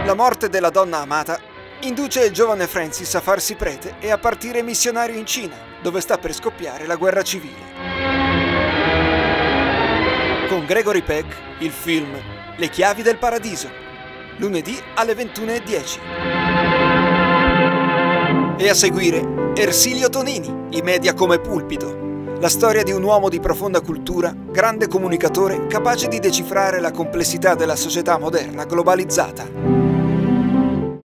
La morte della donna amata induce il giovane Francis a farsi prete e a partire missionario in Cina, dove sta per scoppiare la guerra civile. Con Gregory Peck, il film Le chiavi del paradiso, lunedì alle 21:10. E a seguire Ersilio Tonini, i media come pulpito. La storia di un uomo di profonda cultura, grande comunicatore, capace di decifrare la complessità della società moderna globalizzata.